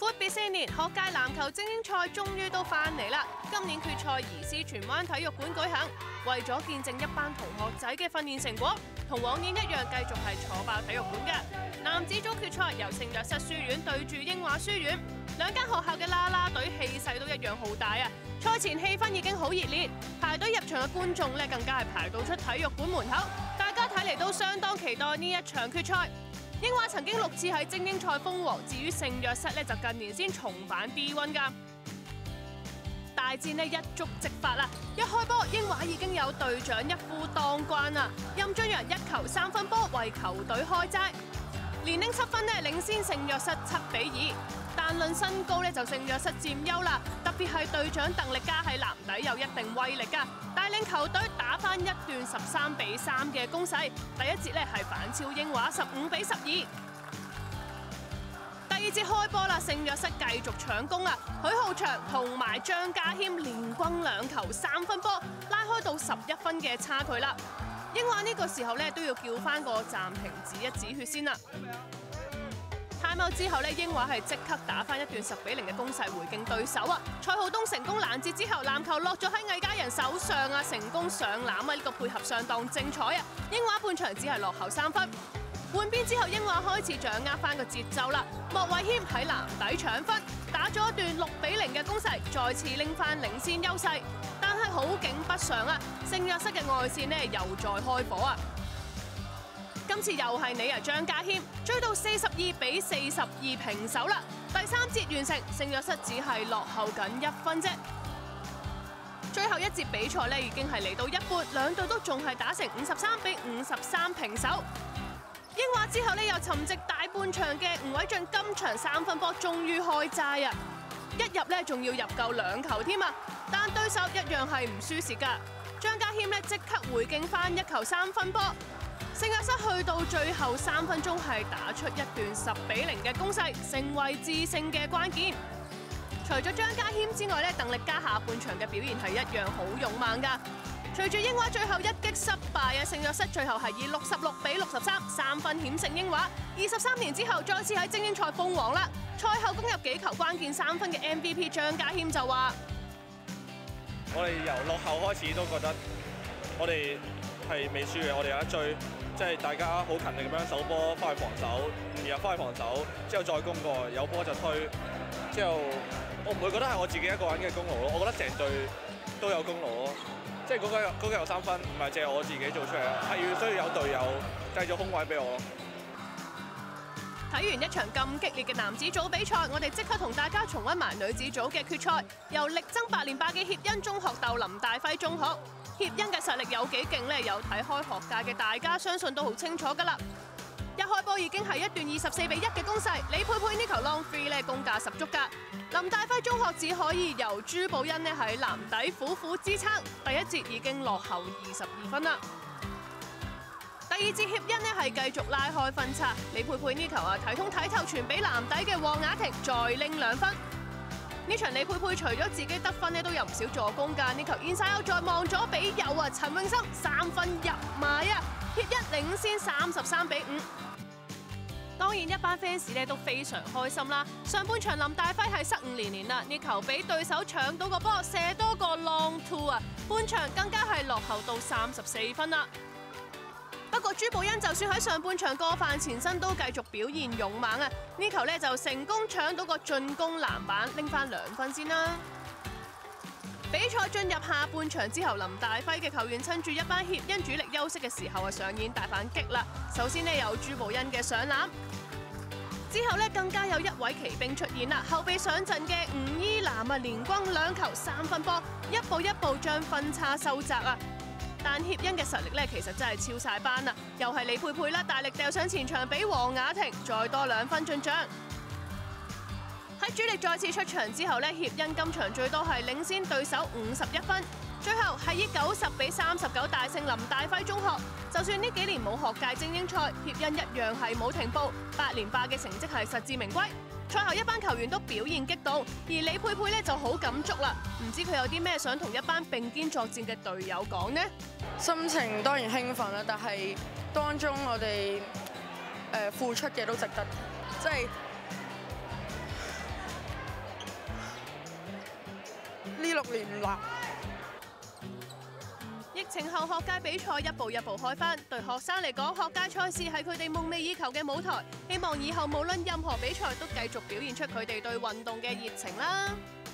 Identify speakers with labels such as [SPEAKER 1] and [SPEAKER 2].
[SPEAKER 1] 闊別4年，學界籃球精英賽終於都翻嚟啦！今年決賽移師荃灣體育館舉行，為咗見證一班同學仔嘅訓練成果，同往年一樣繼續係坐爆體育館嘅。男子組決賽由聖若瑟書院對住英華書院，兩間學校嘅啦啦隊氣勢都一樣好大啊！賽前氣氛已經好熱烈，排隊入場嘅觀眾咧更加係排到出體育館門口，大家睇嚟都相當期待呢一場決賽。英華曾經6次喺精英賽封王，至於聖若瑟咧就近年先重返 D1 㗎。大戰呢一觸即發啦！一開波，英華已經有隊長一夫當關啦，任俊陽1球3分波為球隊開齋，連拎7分呢領先聖若瑟7-2。但論身高咧就聖若瑟佔優啦，特別係隊長鄧力嘉喺籃底有一定威力㗎，帶領球隊打返一段13-3嘅攻勢。第一節咧係反超英華15-12。第二節開波啦，聖若瑟繼續搶攻啊，許浩翔同埋張家謙連轟2球3分波，拉開到11分嘅差距啦。英華呢個時候咧都要叫返個暫停止一止血先啦。timeout之後咧，英華係即刻打返一段10-0嘅攻勢回敬對手啊！蔡浩東成功攔截之後，籃球落咗喺魏家人手上啊，成功上籃啊！呢個配合相當精彩啊！英華半場只係落後3分。換邊之後，英華開始掌握返個節奏啦。莫偉謙喺籃底搶分，打咗一段6-0嘅攻勢，再次拎返領先優勢。但係好景不常啊，聖若瑟嘅外線呢又再開火啊！今次又係你啊，張家謙追到42-42平手啦！第3節完成，聖若瑟只係落後緊1分啫。最後一節比賽咧已經係嚟到一半，兩隊都仲係打成53-53平手。英華之後咧又沉寂大半場嘅吳偉俊今場3分波終於開齋啊！一入咧仲要入夠2球添啊！但對手一樣係唔輸蝕㗎。張家謙咧即刻回敬返1球3分波。聖若瑟去到最後3分鐘係打出一段10-0嘅攻勢，成為致勝嘅關鍵。除咗張家謙之外咧，鄧力嘉下半場嘅表現係一樣好勇猛㗎。隨住英華最後一擊失敗啊，聖若瑟最後係以66-63 分險勝英華。23年之後再次喺精英賽封王啦。賽後攻入幾球關鍵3分嘅 MVP 張家謙就話：
[SPEAKER 2] 我哋由落後開始都覺得我哋係未輸嘅，我哋有一追。即係大家好勤力咁樣守波，翻去防守，然後翻去防守，之後再攻過，有波就推。之後我唔會覺得係我自己一個人嘅功勞咯，我覺得成隊都有功勞咯。即係嗰個有3分，唔係淨係我自己做出嚟，係需要有隊友製造空位俾我。
[SPEAKER 1] 睇完一場咁激烈嘅男子組比賽，我哋即刻同大家重溫埋女子組嘅決賽，由力爭8連霸嘅協恩中學鬥林大輝中學。協恩嘅實力有幾勁呢？有睇開學界嘅大家相信都好清楚㗎啦。一開波已經係一段24-1嘅攻勢，李佩佩呢球 long three 咧攻價十足㗎。林大輝中學只可以由朱寶欣呢喺籃底苦苦支撐，第一節已經落後22分啦。第二節協恩呢係繼續拉開分差，李佩佩呢球啊睇通睇透傳俾籃底嘅黃雅婷，再拎2分。呢場李佩佩除咗自己得分咧，都有唔少助攻㗎。呢球 inside out 再望咗俾右啊，陳永生3分入埋啊，協恩領先33-5。當然一班 fans 咧都非常開心啦。上半場林大輝係失誤連連啦，呢球俾對手搶到個波，射多個 long two 啊，半場更加係落後到34分啦。不過朱寶欣就算喺上半場過犯前身，都繼續表現勇猛啊！呢球咧就成功搶到個進攻籃板，拎翻2分先啦。比賽進入下半場之後，林大輝嘅球員趁住一班協恩主力休息嘅時候啊，上演大反擊啦。首先呢，有朱寶欣嘅上籃，之後呢，更加有一位奇兵出現啦，後備上陣嘅吳依南啊，連轟2球3分波，一步一步將分差收窄啊！但協恩嘅實力咧，其實真係超晒班啦！又係李佩佩啦，大力掉上前場俾黃雅婷，再多2分進賬。喺主力再次出場之後咧，協恩今場最多係領先對手51分，最後係以90-39大勝林大輝中學。就算呢幾年冇學界精英賽，協恩一樣係冇停步，8連霸嘅成績係實至名歸。賽後一班球員都表現激動，而李佩佩咧就好感觸啦。唔知佢有啲咩想同一班並肩作戰嘅隊友講呢？
[SPEAKER 3] 心情當然興奮啦，但係當中我哋付出嘅都值得，即係 6年唔難。
[SPEAKER 1] 疫情後學界比賽一步一步開返，對學生嚟講，學界賽事係佢哋夢寐以求嘅舞台。希望以後無論任何比賽都繼續表現出佢哋對運動嘅熱情啦。